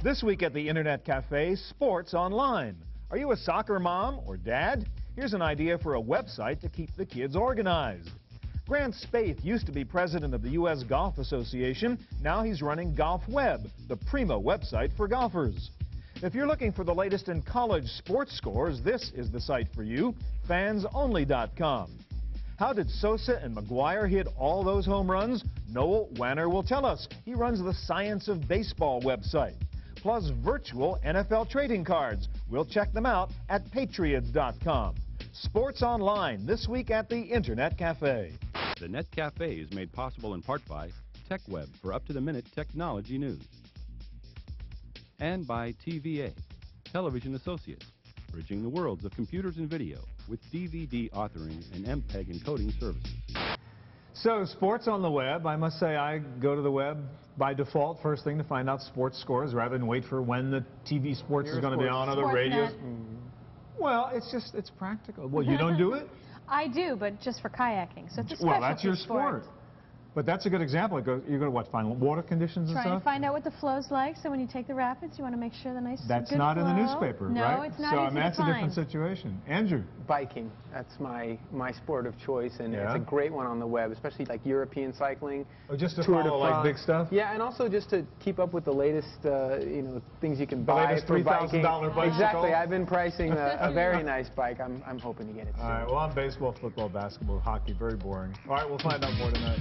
This week at the Internet Cafe, Sports Online. Are you a soccer mom or dad? Here's an idea for a website to keep the kids organized. Grant Spaeth used to be president of the U.S. Golf Association. Now he's running GolfWeb, the primo website for golfers. If you're looking for the latest in college sports scores, this is the site for you, fansonly.com. How did Sosa and McGuire hit all those home runs? Noel Wanner will tell us. He runs the Science of Baseball website, plus virtual NFL trading cards. We'll check them out at patriots.com. Sports Online this week at the Internet Cafe. The Net Cafe is made possible in part by TechWeb for up-to-the-minute technology news, and by TVA, Television Associates, bridging the worlds of computers and video with DVD authoring and MPEG encoding services. So, sports on the web. I must say I go to the web by default first thing to find out sports scores rather than wait for when the TV sports is going to be on or the radio. Well, it's practical. Well, you don't do it? I do, but just for kayaking. So it's a specialty Well, that's your sport. But that's a good example. You're going to what, find water conditions and stuff? Trying to find out what the flow's like. So when you take the rapids, you want to make sure the nice That's good not flow. in the newspaper, no, right? No, it's not. So easy that's to a find. different situation. Andrew. Biking. That's my sport of choice, and Yeah. it's a great one on the web, especially like European cycling. Oh, just to Tour de follow like France. big stuff? Yeah, and also just to keep up with the latest, things you can The buy latest for $3,000 biking. bicycle? Exactly. I've been pricing a very nice bike. I'm hoping to get it soon. All right, well, I'm baseball, football, basketball, hockey, very boring. All right, we'll find out more tonight.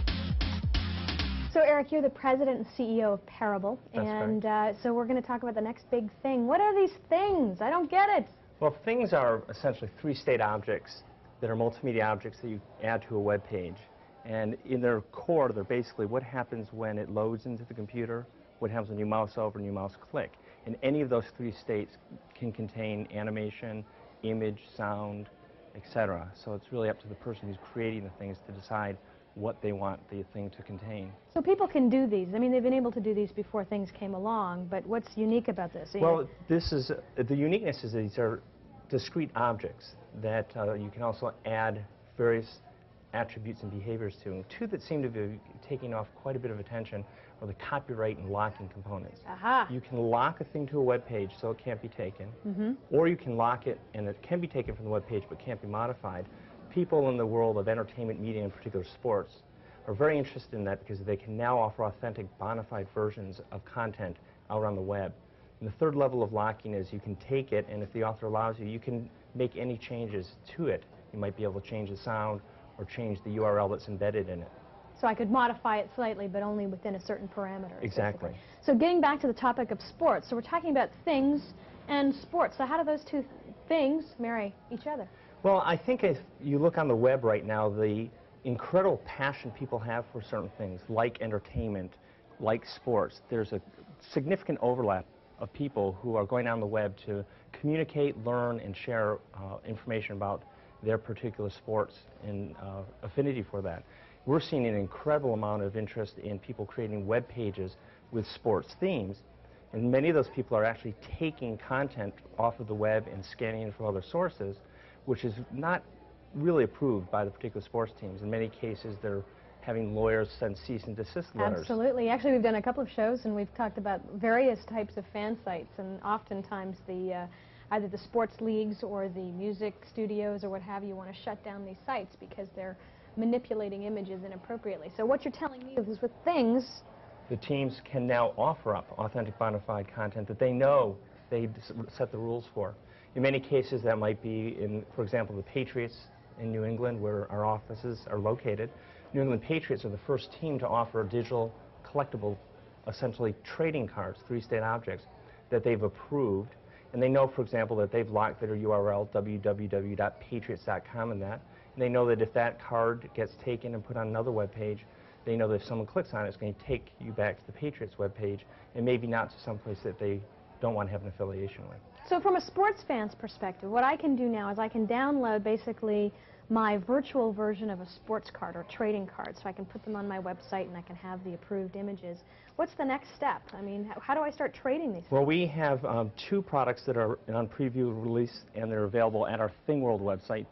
So, Eric, you're the president and CEO of Parable, That's and so we're going to talk about the next big thing. What are these things? I don't get it. Well, things are essentially three-state objects that are multimedia objects that you add to a web page. And in their core, they're basically what happens when it loads into the computer, what happens when you mouse over and you mouse click. And any of those three states can contain animation, image, sound, etc. So it's really up to the person who's creating the things to decide what they want the thing to contain. So people can do these. I mean, they've been able to do these before things came along, but what's unique about this? Well, this is, the uniqueness is that these are discrete objects that you can also add various attributes and behaviors to. And two that seem to be taking off quite a bit of attention are the copyright and locking components. Aha. You can lock a thing to a web page so it can't be taken, or you can lock it and it can be taken from the web page but can't be modified. People in the world of entertainment, media, and particular sports are very interested in that because they can now offer authentic, bona fide versions of content out on the web. And the third level of locking is you can take it, and if the author allows you, you can make any changes to it. You might be able to change the sound or change the URL that's embedded in it. So I could modify it slightly, but only within a certain parameter. Exactly. Basically. So getting back to the topic of sports, so we're talking about things and sports. So how do those two things marry each other? Well, I think if you look on the web right now, the incredible passion people have for certain things, like entertainment, like sports, there's a significant overlap of people who are going on the web to communicate, learn, and share information about their particular sports and affinity for that. We're seeing an incredible amount of interest in people creating web pages with sports themes, and many of those people are actually taking content off of the web and scanning it from other sources, which is not really approved by the particular sports teams. In many cases, they're having lawyers send cease and desist letters. Absolutely. Actually, we've done a couple of shows, and we've talked about various types of fan sites, and oftentimes the either the sports leagues or the music studios or what have you want to shut down these sites because they're manipulating images inappropriately. So what you're telling me is with things, the teams can now offer up authentic, bona fide content that they know they set the rules for. In many cases, that might be in, for example, the Patriots in New England, where our offices are located. New England Patriots are the first team to offer digital, collectible, essentially trading cards, three-state objects, that they've approved. And they know, for example, that they've locked their URL, www.patriots.com, and that. And they know that if that card gets taken and put on another web page, they know that if someone clicks on it, it's going to take you back to the Patriots web page, and maybe not to someplace that they don't want to have an affiliation with. So from a sports fan's perspective, what I can do now is I can download basically my virtual version of a sports card or trading card, so I can put them on my website and I can have the approved images. What's the next step? I mean, how do I start trading these? Well, we have two products that are on preview release, and they're available at our ThingWorld website,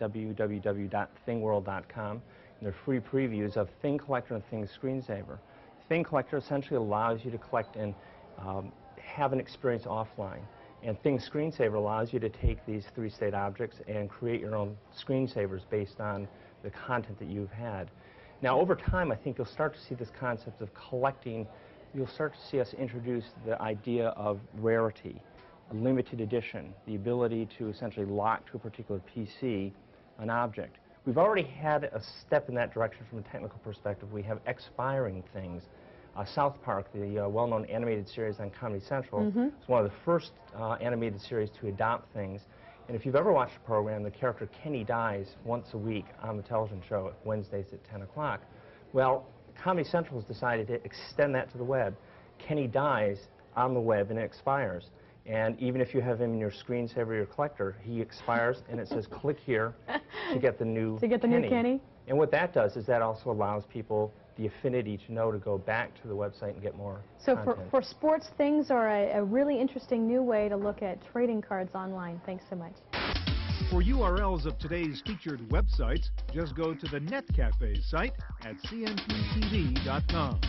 www.thingworld.com. And they're free previews of Thing Collector and Thing Screensaver. Thing Collector essentially allows you to collect and have an experience offline. And Things Screensaver allows you to take these 3-state objects and create your own screensavers based on the content that you've had. Now, over time, I think you'll start to see this concept of collecting. You'll start to see us introduce the idea of rarity, a limited edition, the ability to essentially lock to a particular PC an object. We've already had a step in that direction from a technical perspective. We have expiring things. South Park, the well-known animated series on Comedy Central, is one of the first animated series to adopt things. And if you've ever watched the program, the character Kenny dies once a week on the television show, Wednesdays at 10 o'clock. Well, Comedy Central has decided to extend that to the web. Kenny dies on the web and it expires. And even if you have him in your screensaver or your collector, he expires and it says click here to get the new Kenny. And what that does is that also allows people the affinity to know to go back to the website and get more content. For sports, things are a really interesting new way to look at trading cards online. Thanks so much. For URLs of today's featured websites, just go to the NetCafe site at cnptv.com.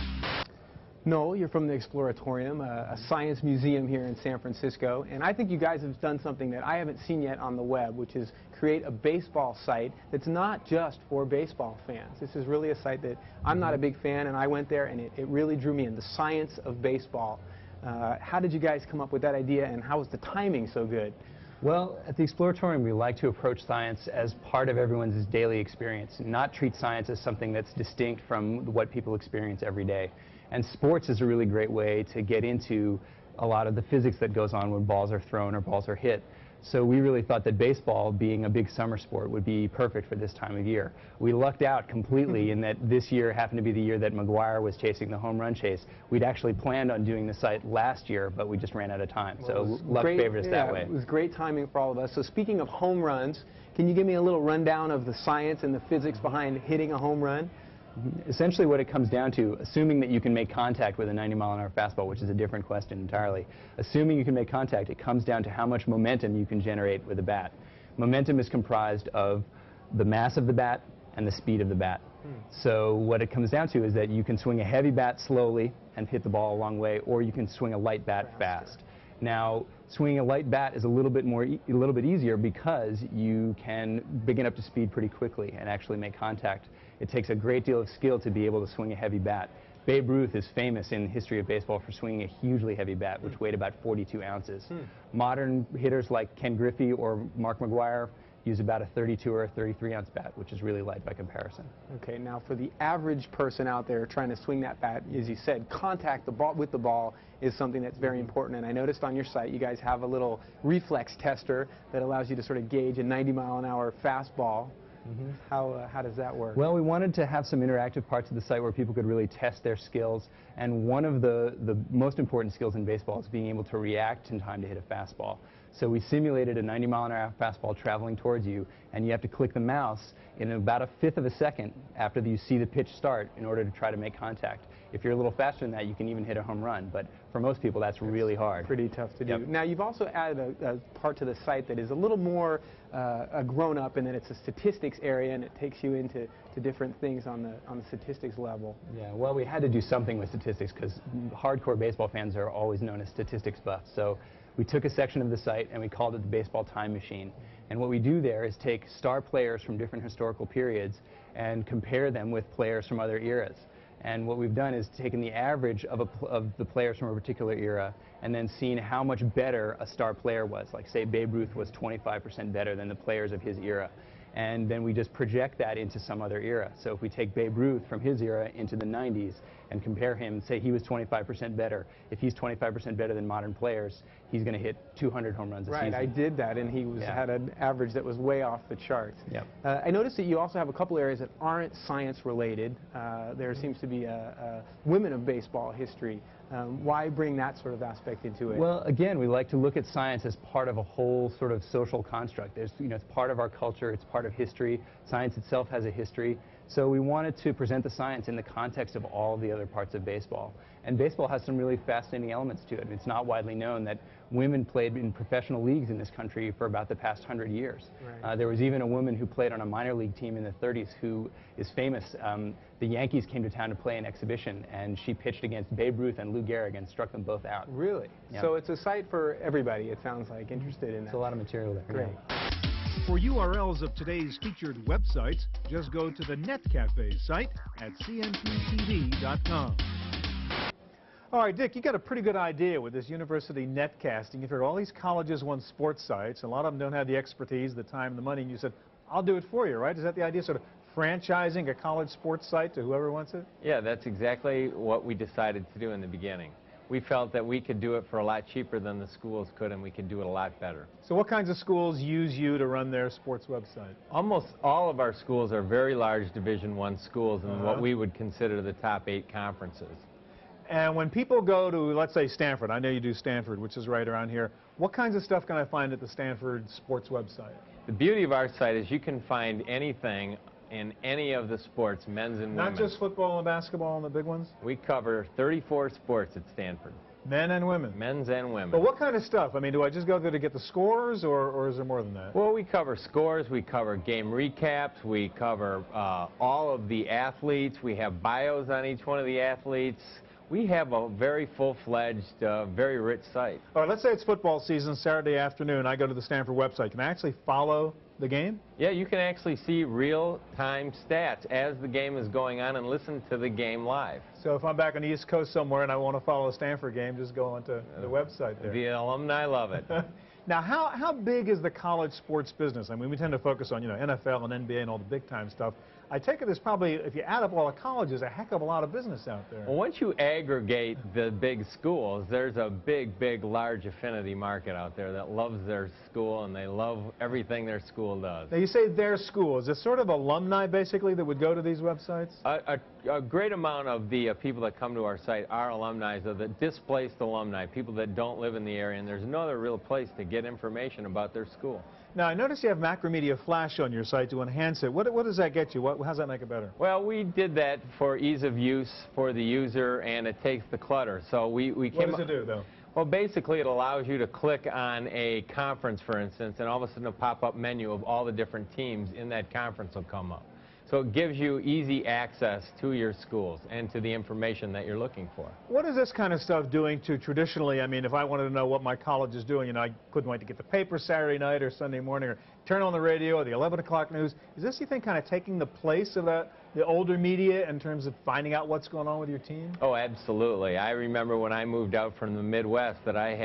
Noel, you're from the Exploratorium, a science museum here in San Francisco, and I think you guys have done something that I haven't seen yet on the web, which is create a baseball site that's not just for baseball fans. This is really a site that I'm not a big fan, and I went there and it really drew me in, the science of baseball. How did you guys come up with that idea, and how was the timing so good? Well, at the Exploratorium, we like to approach science as part of everyone's daily experience, not treat science as something that's distinct from what people experience every day. And sports is a really great way to get into a lot of the physics that goes on when balls are thrown or balls are hit. So we really thought that baseball, being a big summer sport, would be perfect for this time of year. We lucked out completely in that this year happened to be the year that McGwire was chasing the home run chase. We'd actually planned on doing the site last year, but we just ran out of time. So luck favored us that way. It was great timing for all of us. So speaking of home runs, can you give me a little rundown of the science and the physics behind hitting a home run? Essentially what it comes down to, assuming that you can make contact with a 90-mile-an-hour fastball, which is a different question entirely, assuming you can make contact, it comes down to how much momentum you can generate with a bat. Momentum is comprised of the mass of the bat and the speed of the bat. So what it comes down to is that you can swing a heavy bat slowly and hit the ball a long way, or you can swing a light bat fast. Now, swinging a light bat is a little bit easier because you can bring it up to speed pretty quickly and actually make contact. It takes a great deal of skill to be able to swing a heavy bat. Babe Ruth is famous in the history of baseball for swinging a hugely heavy bat, which weighed about 42 ounces. Modern hitters like Ken Griffey or Mark McGwire use about a 32 or a 33-ounce bat, which is really light by comparison. Okay, now for the average person out there trying to swing that bat, as you said, contact the ball with the ball is something that's very important. And I noticed on your site you guys have a little reflex tester that allows you to sort of gauge a 90-mile-an-hour fastball. How does that work? Well, we wanted to have some interactive parts of the site where people could really test their skills, and one of the most important skills in baseball is being able to react in time to hit a fastball. So we simulated a 90-mile-an-hour fastball traveling towards you, and you have to click the mouse in about a fifth of a second after you see the pitch start in order to try to make contact. If you're a little faster than that, you can even hit a home run, but for most people that's really hard. Pretty tough to do. Now you've also added a part to the site that is a little more grown up, in that it's a statistics area and it takes you into different things on the statistics level. Yeah, well, we had to do something with statistics because hardcore baseball fans are always known as statistics buffs. So we took a section of the site and we called it the Baseball Time Machine. And what we do there is take star players from different historical periods and compare them with players from other eras. And what we've done is taken the average of the players from a particular era and then seen how much better a star player was. Like, say, Babe Ruth was 25% better than the players of his era. And then we just project that into some other era. So if we take Babe Ruth from his era into the 90s and compare him and say he was 25% better, if he's 25% better than modern players, he's going to hit 200 home runs a season. Right, I did that, and he had an average that was way off the charts. I noticed that you also have a couple areas that aren't science related. There seems to be a women of baseball history. Why bring that sort of aspect into it? Well, again, we like to look at science as part of a whole sort of social construct. It's part of our culture, it's part of history. Science itself has a history. So we wanted to present the science in the context of all the other parts of baseball. And baseball has some really fascinating elements to it. It's not widely known that women played in professional leagues in this country for about the past 100 years. Right. There was even a woman who played on a minor league team in the 30s who is famous. The Yankees came to town to play an exhibition, and she pitched against Babe Ruth and Lou Gehrig and struck them both out. Really? Yeah. So it's a site for everybody, it sounds like, interested in that. There's a lot of material there. Great. For URLs of today's featured websites, just go to the NetCafe site at cmptv.com. All right, Dick, you got a pretty good idea with this university netcasting. You figure all these colleges want sports sites, and a lot of them don't have the expertise, the time, the money, and you said, I'll do it for you, right? Is that the idea, sort of franchising a college sports site to whoever wants it? Yeah, that's exactly what we decided to do in the beginning. We felt that we could do it for a lot cheaper than the schools could, and we could do it a lot better. So what kinds of schools use you to run their sports website? Almost all of our schools are very large Division I schools in what we would consider the top 8 conferences. And when people go to, let's say, Stanford, I know you do Stanford, which is right around here, what kinds of stuff can I find at the Stanford sports website? The beauty of our site is you can find anything in any of the sports, men's and women's. Not just football and basketball and the big ones? We cover 34 sports at Stanford. Men and women? Men's and women. But what kind of stuff? I mean, do I just go there to get the scores, or is there more than that? Well, we cover scores, we cover game recaps, we cover all of the athletes, we have bios on each one of the athletes. We have a very full-fledged, very rich site. All right, let's say it's football season, Saturday afternoon. I go to the Stanford website. Can I actually follow the game? Yeah, you can actually see real-time stats as the game is going on and listen to the game live. So if I'm back on the East Coast somewhere and I want to follow a Stanford game, just go onto the website there. The alumni love it. Now, how big is the college sports business? I mean, we tend to focus on, NFL and NBA and all the big-time stuff. I take it there's probably, if you add up all the colleges, a heck of a lot of business out there. Well, once you aggregate the big schools, there's a big, large affinity market out there that loves their school, and they love everything their school does. Now, you say their school. Is it sort of alumni, basically, that would go to these websites? A great amount of the people that come to our site are alumni, of the displaced alumni, people that don't live in the area, and there's no other real place to get information about their school. Now, I notice you have Macromedia Flash on your site to enhance it. What does that get you? How does that make it better? Well, we did that for ease of use for the user, and it takes the clutter. So we came. What does it do, though? Well, basically, it allows you to click on a conference, for instance, and all of a sudden a pop-up menu of all the different teams in that conference will come up. So it gives you easy access to your schools and to the information that you're looking for. What is this kind of stuff doing to traditionally, I mean, if I wanted to know what my college is doing, I couldn't wait to get the paper Saturday night or Sunday morning or turn on the radio or the 11 o'clock news. Is this, you think, kind of taking the place of the older media in terms of finding out what's going on with your team? Oh, absolutely. I remember when I moved out from the Midwest that I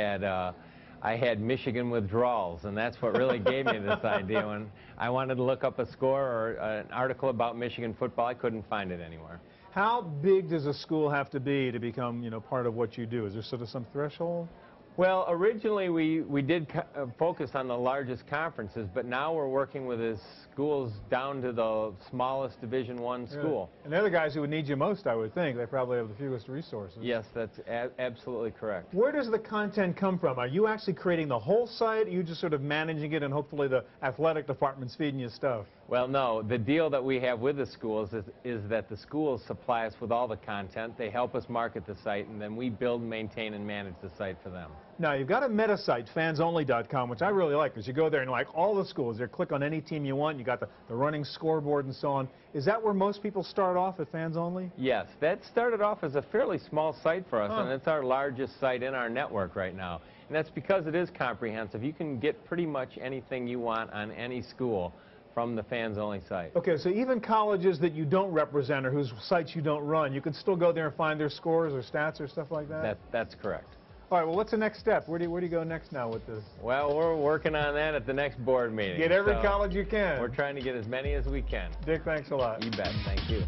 had Michigan withdrawals, and that's what really gave me this idea. When I wanted to look up a score or an article about Michigan football, I couldn't find it anywhere. How big does a school have to be to become, part of what you do? Is there sort of some threshold? Well, originally we did focus on the largest conferences, but now we're working with the schools down to the smallest Division I school. And they're the guys who would need you most, I would think. They probably have the fewest resources. Yes, that's absolutely correct. Where does the content come from? Are you actually creating the whole site? Are you just sort of managing it and hopefully the athletic department's feeding you stuff? Well, no. The deal that we have with the schools is that the schools supply us with all the content. They help us market the site, and then we build, maintain, and manage the site for them. Now, you've got a meta site, fansonly.com, which I really like, because you go there and like all the schools, you click on any team you want, you got the running scoreboard and so on. Is that where most people start off at Fans Only? Yes, that started off as a fairly small site for us, and it's our largest site in our network right now. And that's because it is comprehensive. You can get pretty much anything you want on any school from the Fans Only site. Okay, so even colleges that you don't represent or whose sites you don't run, you can still go there and find their scores or stats or stuff like that? That's correct. All right, well, what's the next step? Where do you go next now with this? Well, we're working on that at the next board meeting. Get every college you can. We're trying to get as many as we can. Dick, thanks a lot. You bet. Thank you.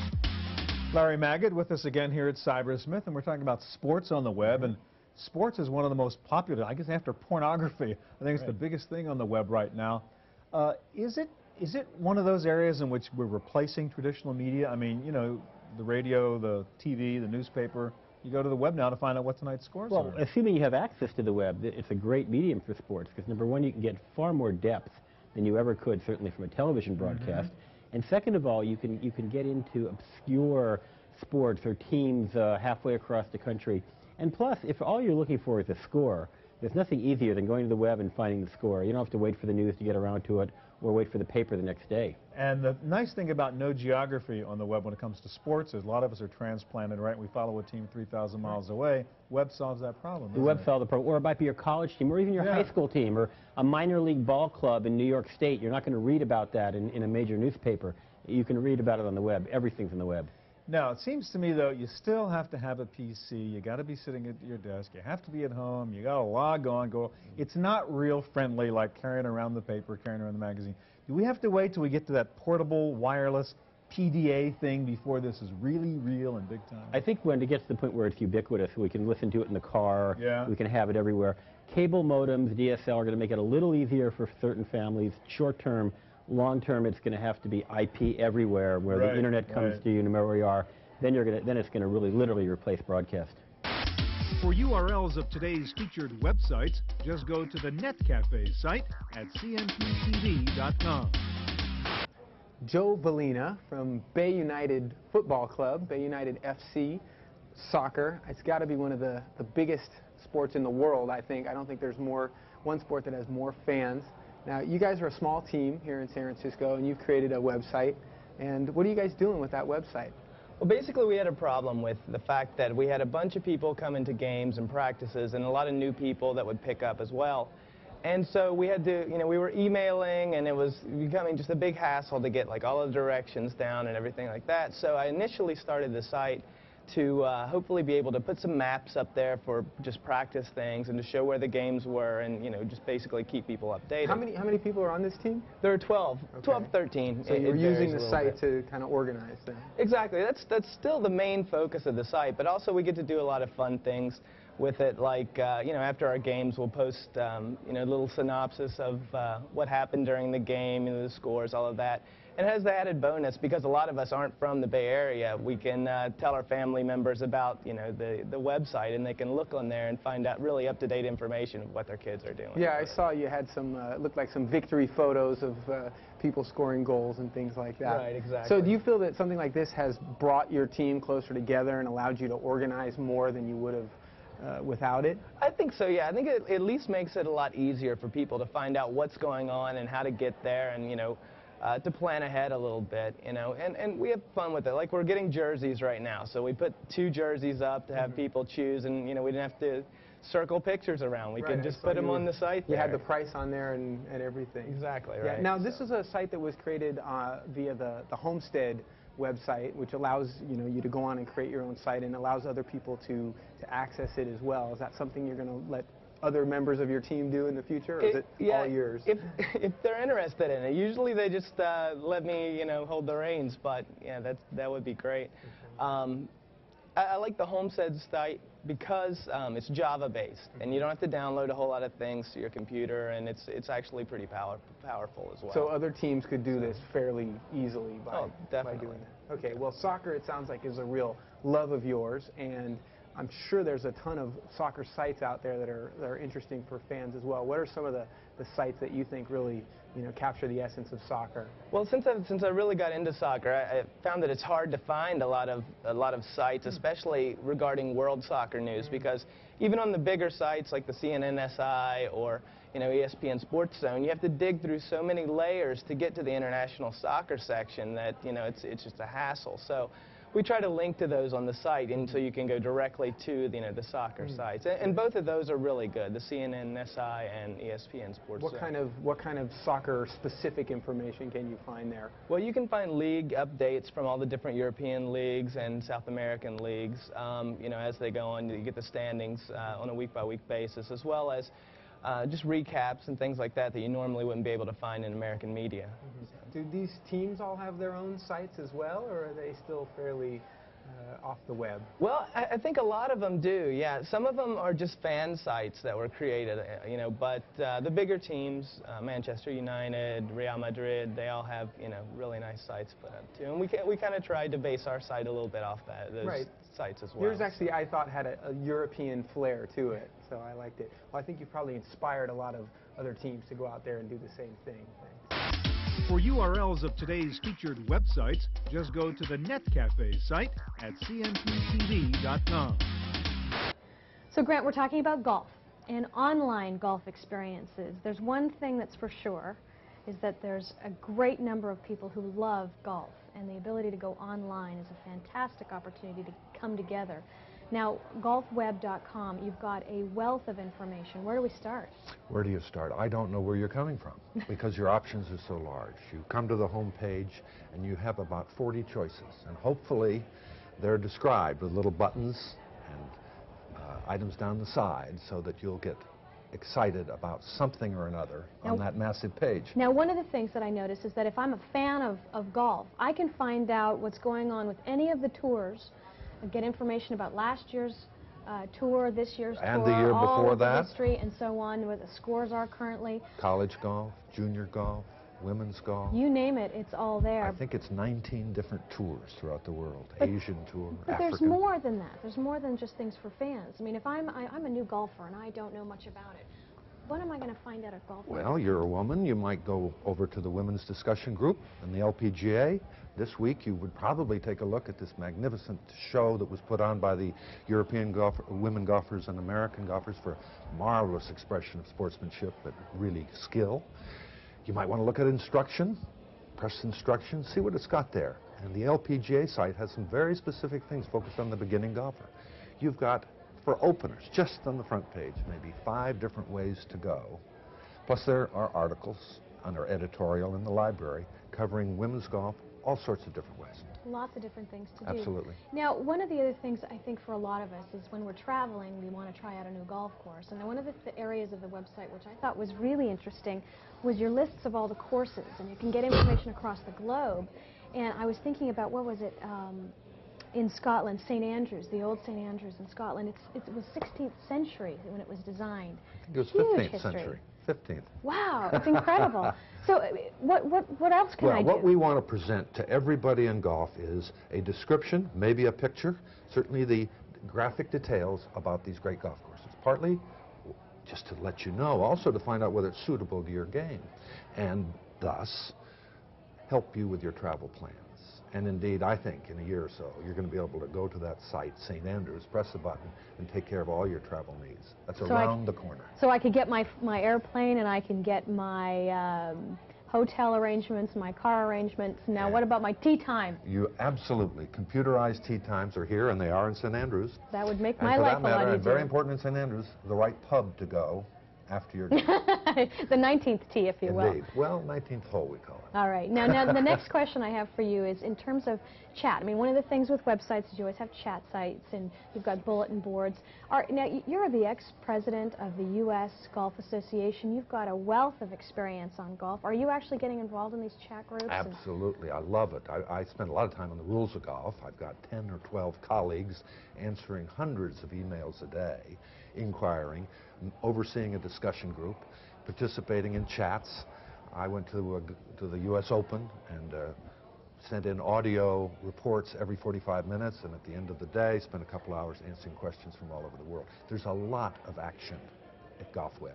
Larry Magid with us again here at Cybersmith, and we're talking about sports on the web. And sports is one of the most popular, I guess after pornography. I think it's the biggest thing on the web right now. Is it one of those areas in which we're replacing traditional media? I mean, the radio, the TV, the newspaper. You go to the web now to find out what tonight's scores are. Well, assuming you have access to the web, it's a great medium for sports because, number one, you can get far more depth than you ever could, certainly from a television broadcast. And second of all, you can get into obscure sports or teams halfway across the country. And plus, if all you're looking for is a score, there's nothing easier than going to the web and finding the score. You don't have to wait for the news to get around to it or wait for the paper the next day. And the nice thing about no geography on the web when it comes to sports is a lot of us are transplanted, right? We follow a team 3,000 miles away. Web solves that problem. The web solves the problem. Or it might be your college team or even your high school team or a minor league ball club in New York State. You're not going to read about that in a major newspaper. You can read about it on the web. Everything's on the web. Now, it seems to me, though, you still have to have a PC. You got to be sitting at your desk. You have to be at home. You got to log on, go. It's not real friendly like carrying around the paper, carrying around the magazine. Do we have to wait till we get to that portable, wireless PDA thing before this is really real and big time? I think when it gets to the point where it's ubiquitous, we can listen to it in the car. Yeah. We can have it everywhere. Cable modems, DSL, are going to make it a little easier for certain families. Short term. Long term, it's going to have to be IP everywhere, where the internet comes to you no matter where you are. Then it's going to really literally replace broadcast. For URLs of today's featured websites, just go to the NetCafe site at cmptv.com. Joe Valina from Bay United Football Club, Bay United FC, soccer. It's got to be one of the biggest sports in the world, I think. I don't think there's one sport that has more fans. Now, you guys are a small team here in San Francisco, and you've created a website. And what are you guys doing with that website? Well, basically, we had a problem with the fact that we had a bunch of people come into games and practices and a lot of new people that would pick up as well. And so we had to, we were emailing, and it was becoming just a big hassle to get, like, all the directions down and everything like that. So I initially started the site to hopefully be able to put some maps up there for just practice things and to show where the games were and, just basically keep people updated. How many people are on this team? There are 12, 13. So you're using the site to kind of organize them. Exactly. That's still the main focus of the site, but also we get to do a lot of fun things with it, like, after our games we'll post, little synopsis of what happened during the game, the scores, all of that. And it has the added bonus, because a lot of us aren't from the Bay Area, we can tell our family members about, the website, and they can look on there and find out really up-to-date information of what their kids are doing. Yeah, I saw you had some, looked like some victory photos of people scoring goals and things like that. Right, exactly. So do you feel that something like this has brought your team closer together and allowed you to organize more than you would have without it? I think so, yeah. I think it at least makes it a lot easier for people to find out what's going on and how to get there, and, to plan ahead a little bit, and we have fun with it. Like, we're getting jerseys right now, so we put 2 jerseys up to have people choose, and, we didn't have to circle pictures around. We could just put them on the site there. You had the price on there and everything. Exactly, yeah. right. Now, this is a site that was created via the Homestead website, which allows you to go on and create your own site and allows other people to access it as well. Is that something you're going to let other members of your team do in the future, or is it all yours? If they're interested in it, usually they just let me hold the reins, but yeah, that would be great. I like the Homestead site because it's Java-based, and you don't have to download a whole lot of things to your computer, and it's actually pretty powerful as well. So other teams could do this fairly easily by definitely. doing that. Okay, well, soccer, it sounds like, is a real love of yours, and I'm sure there's a ton of soccer sites out there that are interesting for fans as well. What are some of the sites that you think really capture the essence of soccer? Well, since I really got into soccer, I found that it's hard to find a lot of sites, especially regarding world soccer news, because even on the bigger sites like the CNN-SI or ESPN Sports Zone, you have to dig through so many layers to get to the international soccer section that it's just a hassle. So we try to link to those on the site, and so you can go directly to the soccer sites, and both of those are really good. The CNN-SI and ESPN Sports Zone. What kind of soccer specific information can you find there? Well, you can find league updates from all the different European leagues and South American leagues. As they go on, you get the standings on a week-by-week basis, as well as just recaps and things like that you normally wouldn't be able to find in American media. Do these teams all have their own sites as well, or are they still fairly off the web? Well, I think a lot of them do, yeah. Some of them are just fan sites that were created, but the bigger teams, Manchester United, Real Madrid, they all have, really nice sites put up too. And we kind of tried to base our site a little bit off those sites as well. Yours actually, I thought, had a European flair to it, so I liked it. Well, I think you probably inspired a lot of other teams to go out there and do the same thing. For URLs of today's featured websites, just go to the NetCafe site at cmptv.com. So Grant, we're talking about golf and online golf experiences. There's one thing that's for sure, is that there's a great number of people who love golf, and the ability to go online is a fantastic opportunity to come together. Now, golfweb.com, you've got a wealth of information. Where do we start? Where do you start? I don't know where you're coming from because your options are so large. You come to the home page and you have about 40 choices, and hopefully they're described with little buttons and items down the side so that you'll get excited about something or another on that massive page. Now, one of the things that I notice is that if I'm a fan of golf, I can find out what's going on with any of the tours, get information about last year's tour, this year's and tour, the year all before of that, the history and so on, what the scores are currently. College golf, junior golf, women's golf. You name it, it's all there. I think it's 19 different tours throughout the world. But, Asian tour, but African. there's more than that. There's more than just things for fans. I mean, if I'm a new golfer and I don't know much about it, what am I going to find out at golf? Well, you're a woman. You might go over to the women's discussion group in the LPGA. This week, you would probably take a look at this magnificent show that was put on by the European women golfers and American golfers for marvelous expression of sportsmanship, but really skill. You might want to look at instruction, press instruction, see what it's got there. And the LPGA site has some very specific things focused on the beginning golfer. You've got, for openers, just on the front page, maybe 5 different ways to go. Plus there are articles under editorial in the library covering women's golf, all sorts of different ways. Lots of different things to do. Absolutely. Now, one of the other things I think for a lot of us is when we're traveling, we want to try out a new golf course. And one of the areas of the website which I thought was really interesting was your lists of all the courses. And you can get information across the globe. And I was thinking about, what was it, in Scotland, St. Andrews, the old St. Andrews in Scotland. It was 16th century when it was designed. I think it was Huge 15th history. century. 15th. Wow, it's incredible. So what else can I do? Well, what we want to present to everybody in golf is a description, maybe a picture, certainly the graphic details about these great golf courses. Partly just to let you know, also to find out whether it's suitable to your game, and thus help you with your travel plans. And indeed, I think in a year or so, you're going to be able to go to that site, St. Andrews, press a button, and take care of all your travel needs. That's around the corner. So I could get my airplane, and I can get my hotel arrangements, my car arrangements. Now, what about my tee time? You absolutely. Computerized tee times are here, and they are in St. Andrews. That would make my life a lot easier. And very important in St. Andrews, the right pub to go after your game. The 19th tee, if you will. Indeed. Well, 19th hole, we call it. All right. Now the next question I have for you is in terms of chat. I mean, one of the things with websites is you always have chat sites, and you've got bulletin boards. Now, you're the ex-president of the U.S. Golf Association. You've got a wealth of experience on golf. Are you actually getting involved in these chat groups? Absolutely. I love it. I spend a lot of time on the rules of golf. I've got 10 or 12 colleagues answering hundreds of emails a day, inquiring, overseeing a discussion group, participating in chats. I went to the U.S. Open and sent in audio reports every 45 minutes, and at the end of the day, spent a couple hours answering questions from all over the world. There's a lot of action at GolfWeb,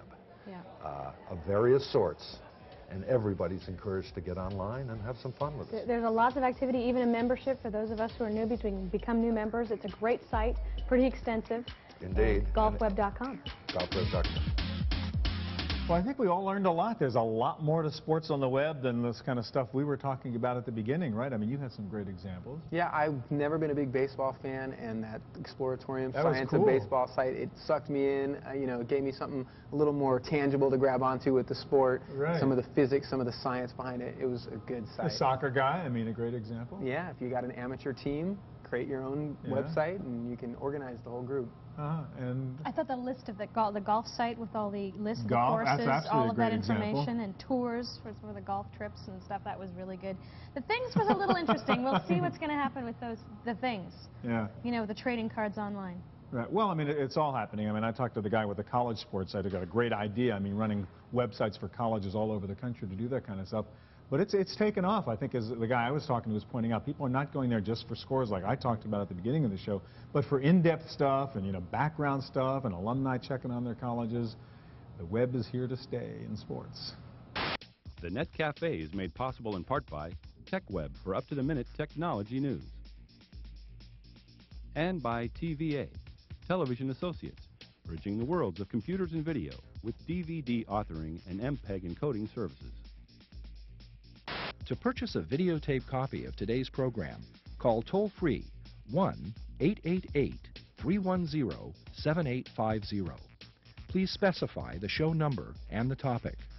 of various sorts, and everybody's encouraged to get online and have some fun with it. There's a lot of activity, even a membership for those of us who are newbies. We can become new members. It's a great site, pretty extensive. Indeed. Golfweb.com. Golfweb.com. Well, I think we all learned a lot. There's a lot more to sports on the web than this kind of stuff we were talking about at the beginning, right? I mean, you had some great examples. Yeah, I've never been a big baseball fan, and that Exploratorium That Science was cool. of Baseball site, it sucked me in. You know, it gave me something a little more tangible to grab onto with the sport. Right. Some of the physics, some of the science behind it. It was a good site. A soccer guy, I mean, a great example. Yeah, if you got an amateur team, create your own website, and you can organize the whole group. And I thought the list of the golf site with all the list of the Golf, that's courses, absolutely all a of great that example. information, and tours for the golf trips and stuff, that was really good. The things was a little interesting. We'll see what's going to happen with the things. Yeah. You know, the trading cards online. Right. Well, I mean, it's all happening. I mean, I talked to the guy with the college sports site who got a great idea. I mean, running websites for colleges all over the country to do that kind of stuff. But it's taken off, I think, as the guy I was talking to was pointing out. People are not going there just for scores like I talked about at the beginning of the show, but for in-depth stuff and, you know, background stuff and alumni checking on their colleges. The web is here to stay in sports. The Net Cafe is made possible in part by TechWeb for up-to-the-minute technology news. And by TVA, Television Associates, bridging the worlds of computers and video with DVD authoring and MPEG encoding services. To purchase a videotape copy of today's program, call toll-free 1-888-310-7850. Please specify the show number and the topic.